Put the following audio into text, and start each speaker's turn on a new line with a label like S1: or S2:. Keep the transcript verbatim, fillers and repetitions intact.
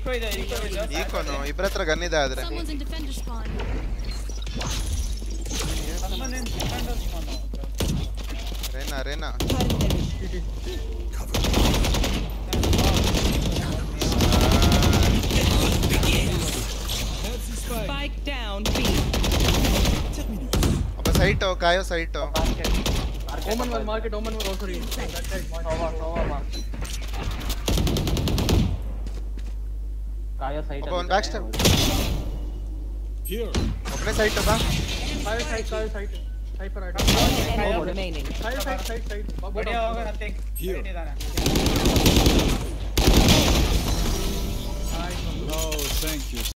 S1: Eco ಇದೆ eco ಇದೆ.
S2: Ecoನು ಇಬ್ರತ್ರ gun ಇದೆ ಆದ್ರೆ.
S3: Someone's in defender spawn.
S1: Someone in defender spawn.
S2: Rena Rena.
S4: Spike down B.
S2: अब site हो कायो साइट हो.
S5: Omen was market, Omen was also real. That side,
S1: Sova, Sova, ma. Kaya side.
S2: अब on backstab.
S6: Here.
S2: अपने site होगा.
S5: Side, side, side, side. Side पर आइट.
S4: Enemy remaining.
S5: Side, side, side, side.
S1: बढ़िया होगा nothing.
S6: Here. No, thank you.